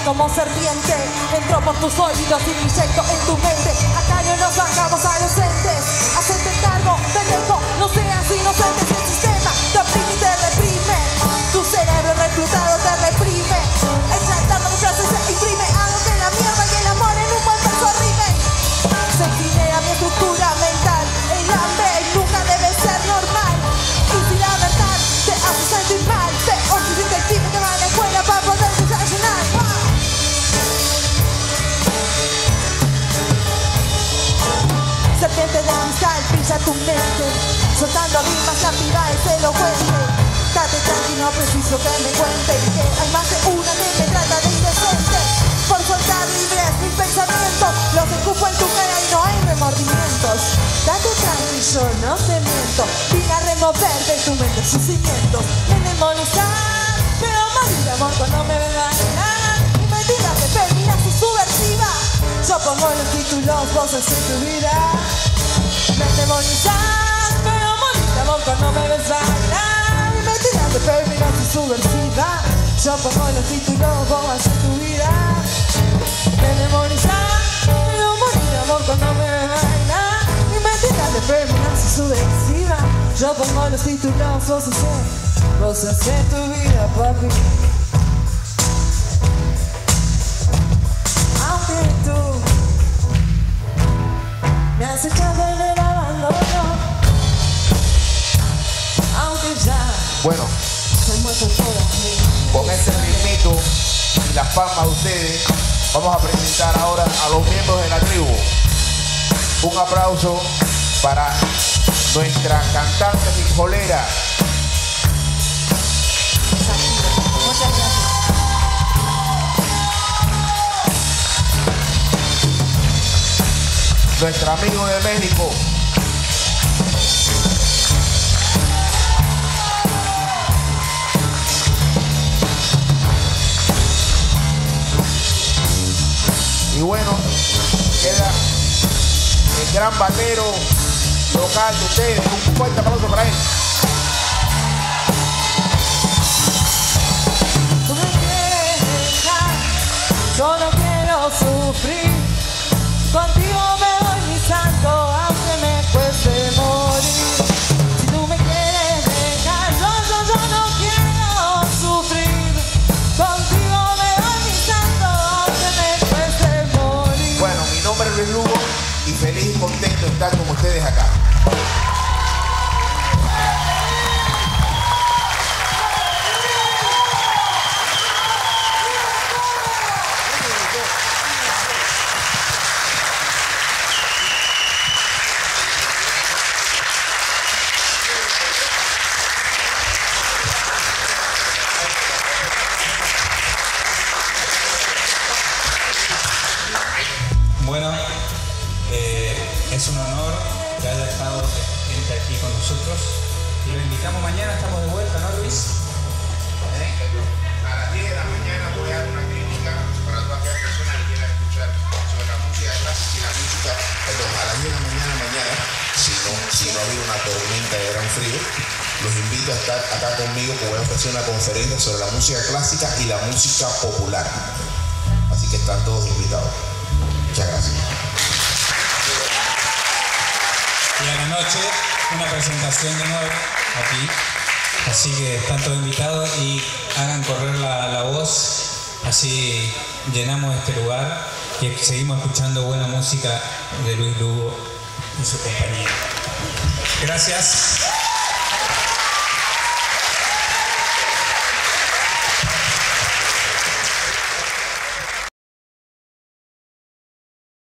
como serpiente. Entro por tus oídos y me inyecto en tu mente. Acá no nos bajamos a docentes. Hacete cargo, pendejo, no seas inocente. El sistema te oprime y te reprime. Tu cerebro reclutado te reprime. Exaltando mi frase se imprime. Hago que la mierda y el amor en un buen verso rime. Se genera mi estructura mental. El hambre nunca debe ser normal. Y si la verdad te hace sentir mal, te odio detective que va a la escuela para poder desayunar. Serpiente de cristal pisa tu mente, soltando rimas capilares elocuente. Date tranquilo, preciso que me cuenten que hay más de una que me trata de indecente. Por soltar libres mis pensamientos, los escupo en tu cara y no hay remordimientos. Date tranquilo, no te miento, vine a remover de tu mente sus cimientos. Me demonizar, pero morir de amor cuando me vengan a ganar. Mi mentira que terminas y subversiva. Yo pongo los títulos, vos haces tu vida. Me demonizar, pero morir de amor cuando me ves bailar. Mi mentira que terminas y subversiva. Yo pongo los títulos, vos haces tu vida. Me demonizar, pero morir de amor cuando me ves bailar. Mi mentira que terminas y subversiva. Yo pongo los títulos, vos haces tu vida, papi. Aunque tú me has echado en el abandono, aunque ya bueno, se muerto todas mí. Con ese ritmito y las palmas de ustedes, vamos a presentar ahora a los miembros de la tribu. Un aplauso para nuestra cantante frijolera. Muchas gracias. Nuestro amigo de México. Y bueno, queda el gran batero local de ustedes. Un fuerte aplauso para él. Tú me quieres dejar, solo quiero sufrir. Contigo me doy mi santo, aunque me cueste morir. Si tú me quieres dejar, yo no quiero sufrir. Contigo me doy mi santo, aunque me cueste morir. Bueno, mi nombre es Luis Lugo y feliz y contento de estar con ustedes acá. Bueno, es un honor que haya estado gente aquí con nosotros y lo invitamos mañana, estamos de vuelta, ¿no, Luis? A las 10 de la mañana voy a dar una crítica para todas aquellas personas que quieran escuchar sobre la música clásica y la música, perdón, a las 10 de la mañana, si no ha habido una tormenta de gran frío, los invito a estar acá conmigo que voy a ofrecer una conferencia sobre la música clásica y la música popular. Así que están todos invitados. Muchas gracias. Y a la noche una presentación de nuevo aquí, así que están todos invitados y hagan correr la voz, así llenamos este lugar y seguimos escuchando buena música de Luis Lugo y su compañía. Gracias.